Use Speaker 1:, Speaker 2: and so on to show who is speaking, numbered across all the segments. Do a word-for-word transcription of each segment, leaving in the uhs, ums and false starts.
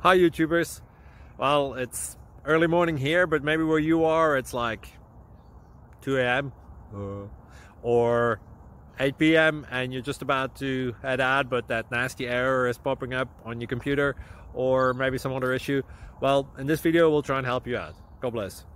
Speaker 1: Hi YouTubers. Well, it's early morning here, but maybe where you are it's like two A M uh, or eight P M and you're just about to head out, but that nasty error is popping up on your computer, or maybe some other issue. Well, in this video we'll try and help you out. God bless.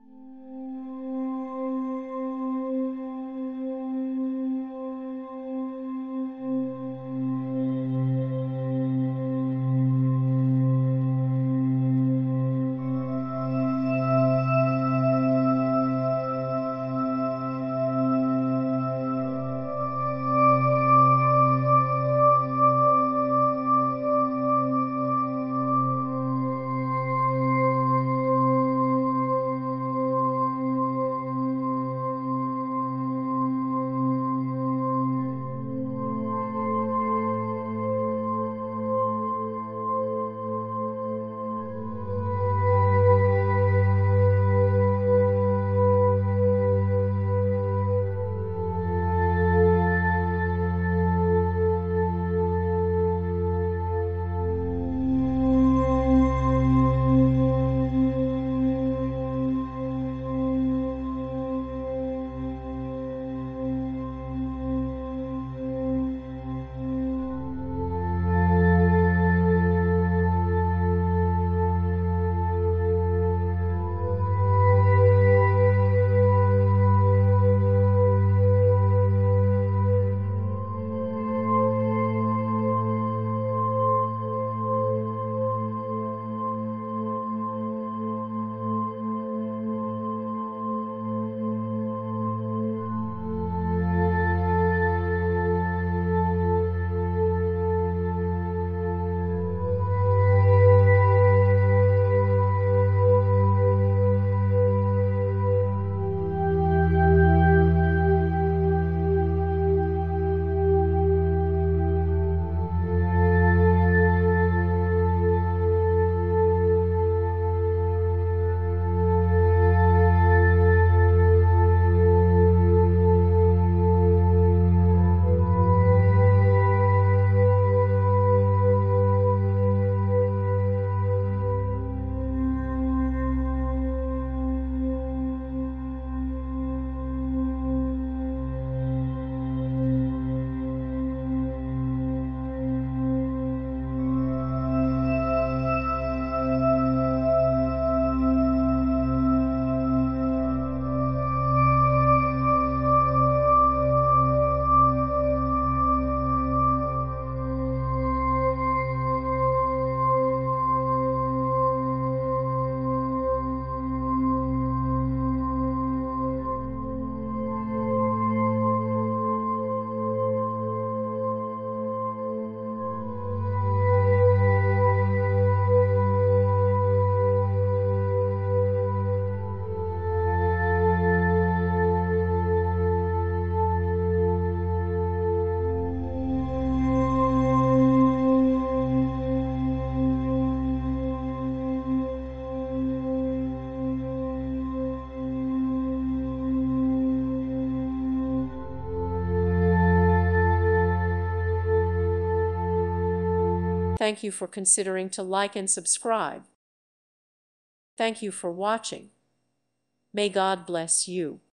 Speaker 2: Thank you for considering to like and subscribe. Thank you for watching. May God bless you.